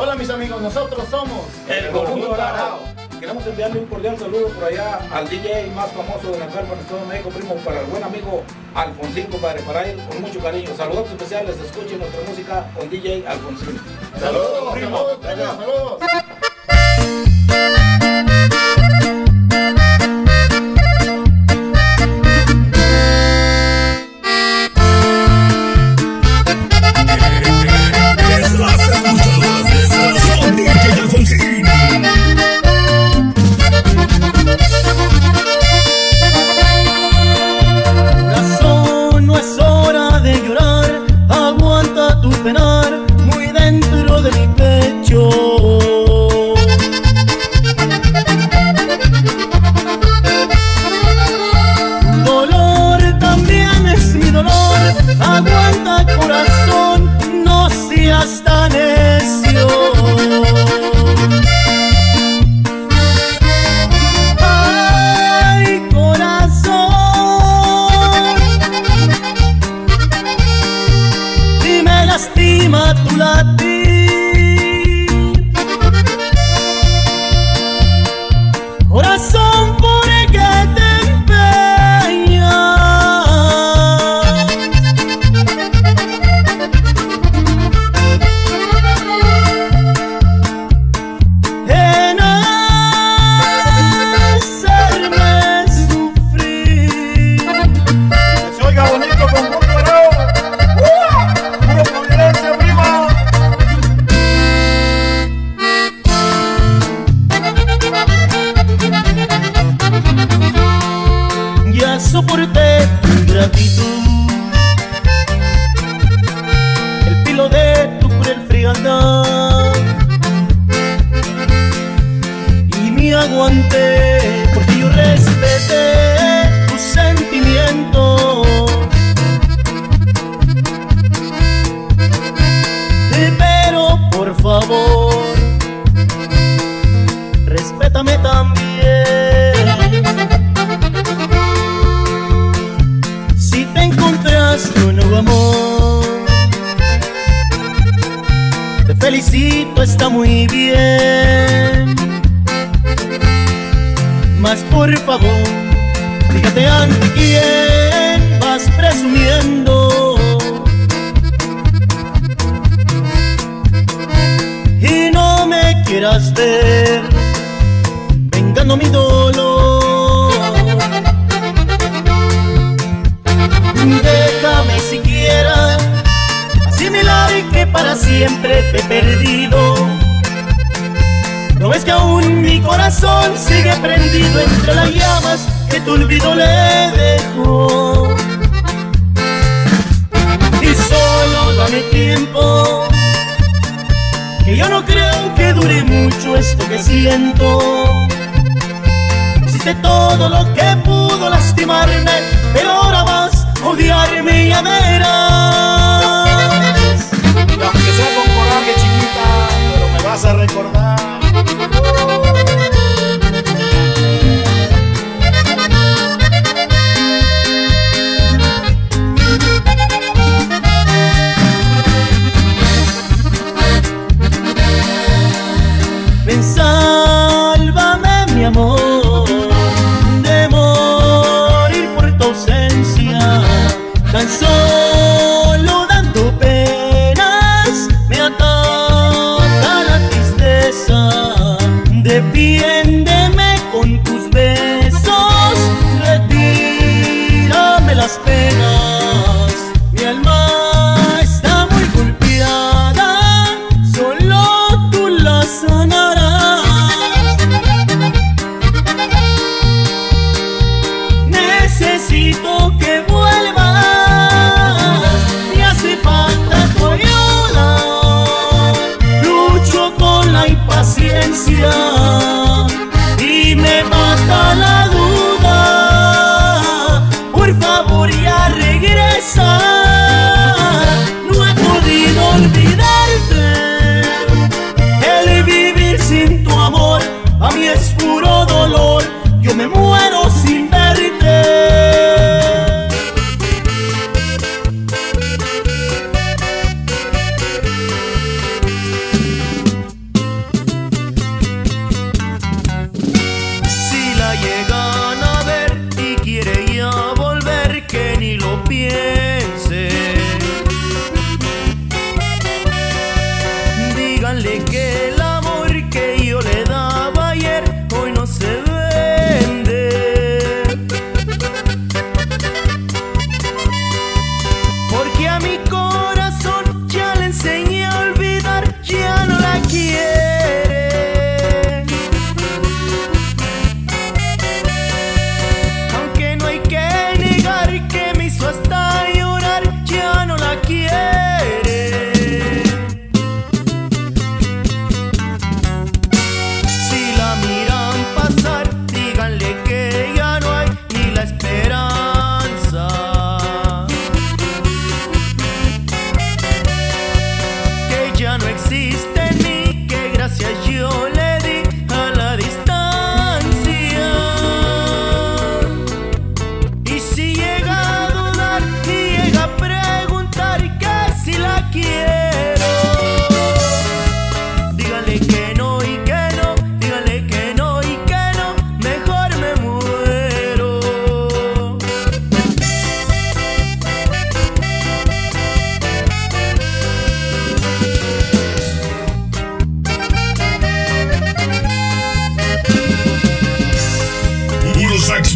Hola mis amigos, nosotros somos El Conjunto Dorado. Queremos enviarle un cordial saludo por allá al DJ más famoso de la Calma en Estado de México, primo, para el buen amigo Alfonsín, compadre, para él con mucho cariño. Saludos especiales, escuchen nuestra música con DJ Alfonsín. Saludos, primo. Saludos. Muy dentro de mi pecho. Dolor también es mi dolor. Aguanta, corazón, no seas tan necio. Ay, corazón, y me lastima tu latir. Corazón, ¿por qué te empeñas en hacerme sufrir? Que se oiga bonito, Conjunto Dorado. ¡Puro Providencia, prima! Ya soporté tu ingratitud, el filo de tu cruel frialdad, y me aguanté porque yo respeté tus sentimientos. Pero por favor, respétame también. Si te encontraste un nuevo amor, te felicito, está muy bien. Mas por favor, fíjate ante quién vas presumiendo. Y no me quieras ver vengando mi dolor. Déjame siquiera asimilar que para siempre te he perdido. ¿No ves que aún mi corazón sigue prendido entre las llamas que tu olvido le dejó? Y solo dame tiempo, que yo no creo que dure mucho esto que siento. Hiciste todo lo que pudo lastimarme, pero ahora vas a odiarme, ya verás. Y aunque sea con coraje, chiquita, pero me vas a recordar. Ven, sálvame, mi amor, de morir por tu ausencia. Tan solo dando penas me ataca la tristeza. Defiéndeme con tus besos, retírame las penas. Mi alma está muy golpeada, solo tú la sanarás. Necesito que vuelvas, me hace falta tu ayuda. Lucho con la impaciencia y me mata la duda. Por favor, ya regresa. No he podido olvidarte. El vivir sin tu amor a mí es puro dolor. Yo me muero sin verte.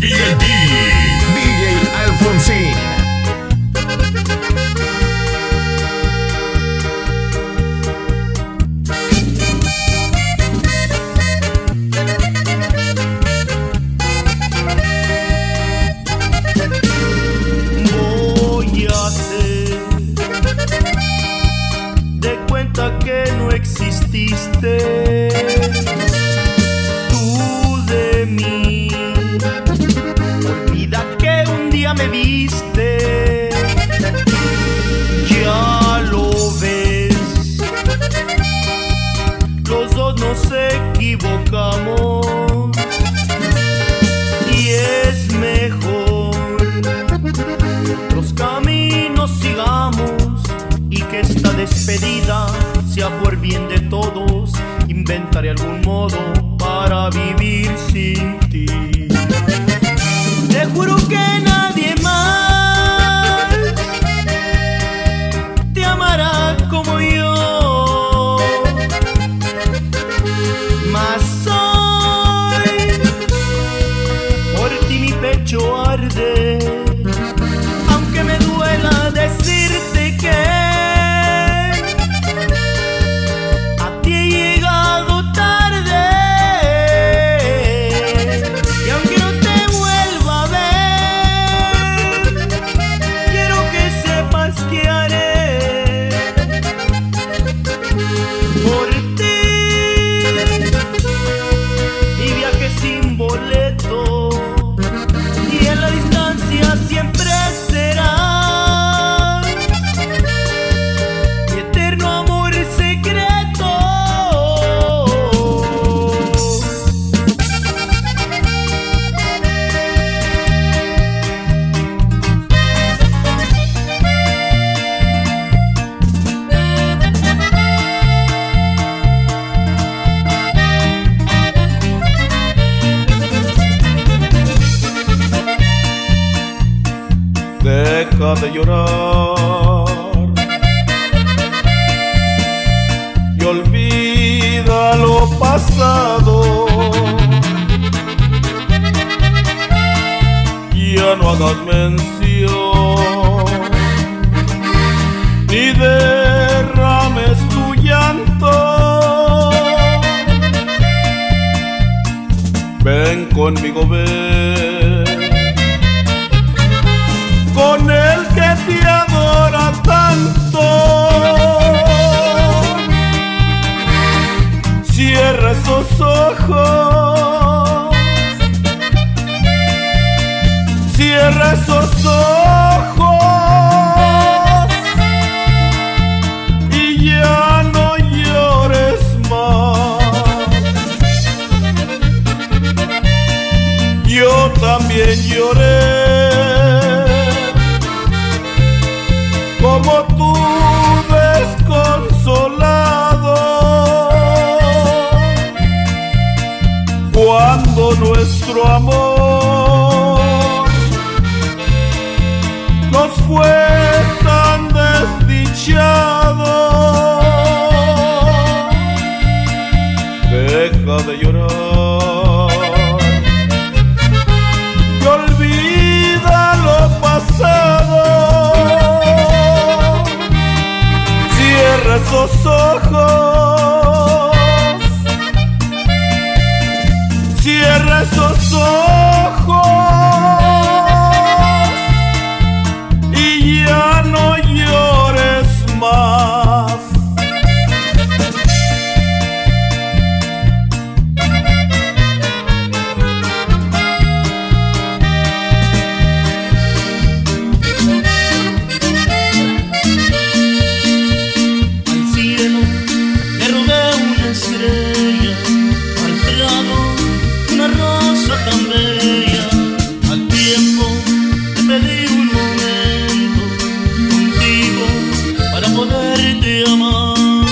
VIP, DJ Alfonsín. Voy a hacer de cuenta que no exististe. Me viste, ya lo ves, los dos nos equivocamos y es mejor que los caminos sigamos y que esta despedida sea por bien de todos. Inventaré algún modo para vivir sin ti. Te juro que nadie más te amará como yo, mas hoy por ti mi pecho arde, aunque me duela decirte que a ti he llegado tarde. Y aunque no te vuelva a ver, quiero que sepas que haré por ti mi viaje sin boleto, y en la distancia siempre será mi eterno amor secreto. Deja de llorar y olvida lo pasado. Ya no hagas mención ni derrames tu llanto. Ven conmigo, ven con el que te adora tanto. Cierra esos ojos, cierra esos ojos y ya no llores más. Yo también lloré como tú, desconsolado, cuando nuestro amor nos fue tan desdichado. Deja de llorar y olvida lo pasado. Cierra esos ojos, cierra esos ojos y ya no llores más. Tan bella, al tiempo te pedí un momento contigo para poderte amar.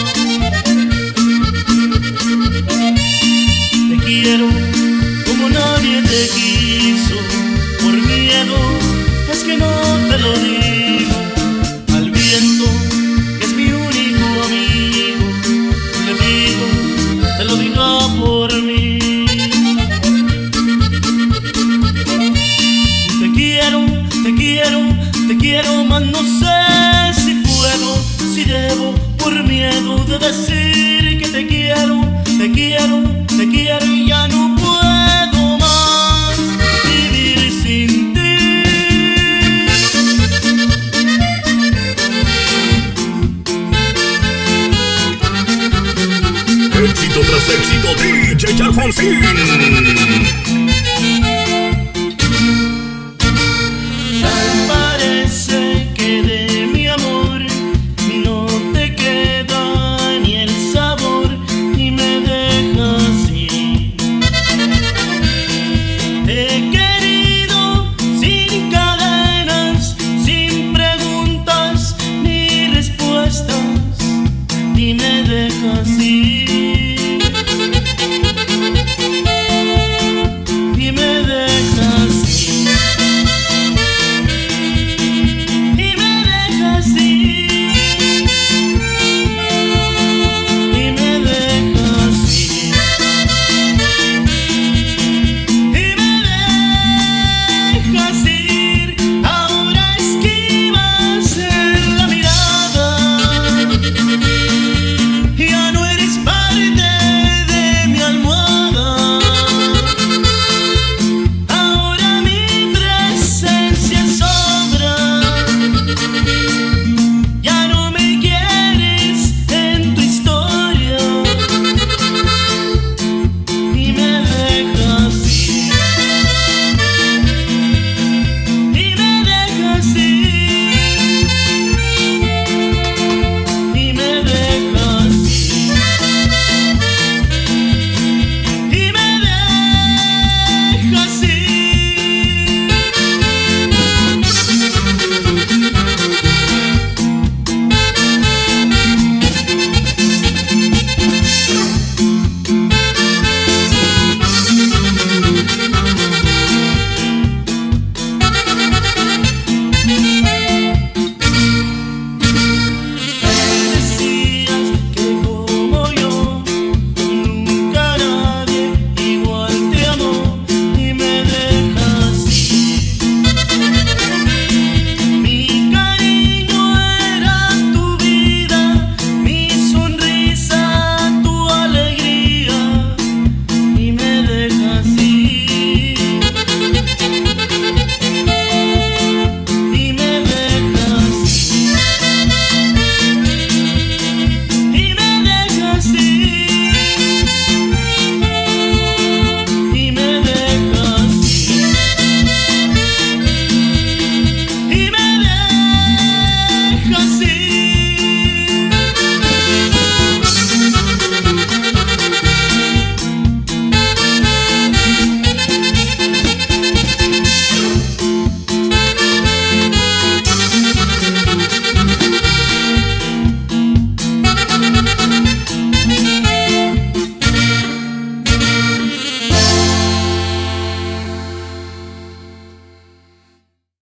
Te quiero como nadie te quiso, por miedo es que no te lo digo al viento, que es mi único amigo. Le pido te lo diga por mí. Éxito tras éxito, DJ Alfonsín.